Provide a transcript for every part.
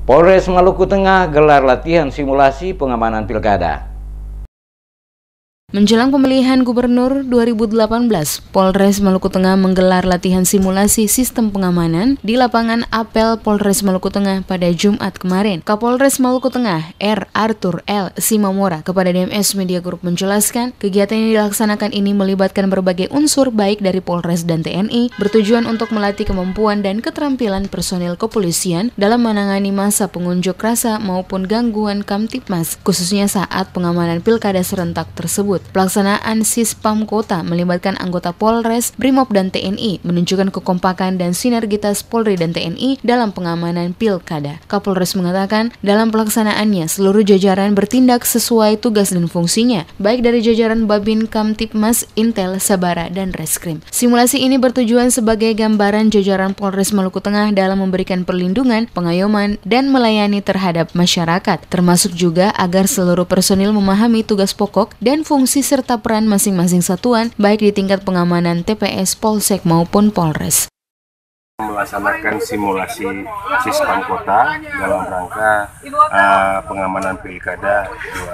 Polres Maluku Tengah gelar latihan simulasi pengamanan pilkada. Menjelang pemilihan gubernur 2018, Polres Maluku Tengah menggelar latihan simulasi sistem pengamanan di lapangan apel Polres Maluku Tengah pada Jumat kemarin. Kapolres Maluku Tengah, R. Arthur L. Simamora, kepada DMS Media Group menjelaskan, kegiatan yang dilaksanakan ini melibatkan berbagai unsur baik dari Polres dan TNI, bertujuan untuk melatih kemampuan dan keterampilan personil kepolisian dalam menangani masa pengunjuk rasa maupun gangguan Kamtibmas, khususnya saat pengamanan pilkada serentak tersebut. Pelaksanaan Sispam Kota melibatkan anggota Polres, Brimob dan TNI, menunjukkan kekompakan dan sinergitas Polri dan TNI dalam pengamanan pilkada. Kapolres mengatakan, dalam pelaksanaannya seluruh jajaran bertindak sesuai tugas dan fungsinya, baik dari jajaran Babin Kamtibmas, Intel, Sabara, dan Reskrim. Simulasi ini bertujuan sebagai gambaran jajaran Polres Maluku Tengah dalam memberikan perlindungan, pengayoman, dan melayani terhadap masyarakat, termasuk juga agar seluruh personil memahami tugas pokok dan fungsi serta peran masing-masing satuan, baik di tingkat pengamanan TPS, Polsek maupun Polres. Melaksanakan simulasi Sispam Kota dalam rangka pengamanan pilkada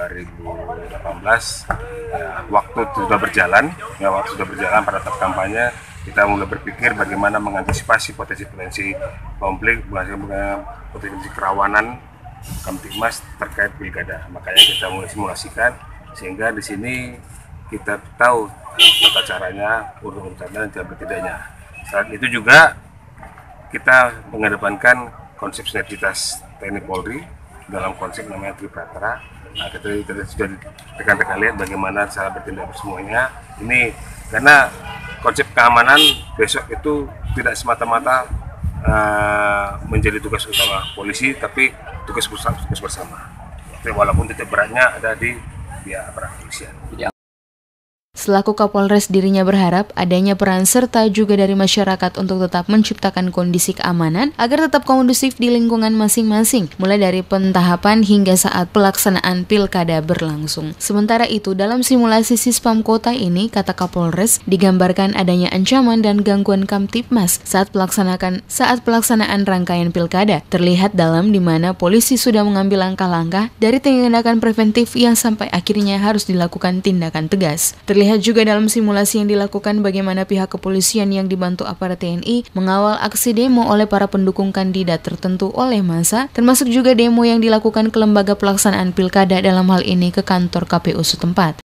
2018. Waktu sudah berjalan pada tahap kampanye, kita mulai berpikir bagaimana mengantisipasi potensi-potensi konflik, potensi kerawanan Kamtibmas terkait pilkada. Makanya kita mulai simulasikan, sehingga di sini kita tahu tata caranya, urut-urutannya dan tidak tidaknya. Saat itu juga kita mengedepankan konsep sinergitas TNI Polri dalam konsep namanya Tripratara. Nah, kita sudah rekan-rekan lihat bagaimana cara bertindak bersemuanya. Ini karena konsep keamanan besok itu tidak semata-mata menjadi tugas utama polisi, tapi tugas bersama. Walaupun titik beratnya ada di aparat kepolisian. Selaku Kapolres, dirinya berharap adanya peran serta juga dari masyarakat untuk tetap menciptakan kondisi keamanan agar tetap kondusif di lingkungan masing-masing, mulai dari pentahapan hingga saat pelaksanaan pilkada berlangsung. Sementara itu, dalam simulasi Sispam Kota ini, kata Kapolres, digambarkan adanya ancaman dan gangguan Kamtibmas saat pelaksanaan rangkaian pilkada. Terlihat dalam di mana polisi sudah mengambil langkah-langkah dari tindakan preventif yang sampai akhirnya harus dilakukan tindakan tegas. Terlihat juga dalam simulasi yang dilakukan bagaimana pihak kepolisian yang dibantu aparat TNI mengawal aksi demo oleh para pendukung kandidat tertentu oleh massa, termasuk juga demo yang dilakukan ke lembaga pelaksanaan pilkada, dalam hal ini ke kantor KPU setempat.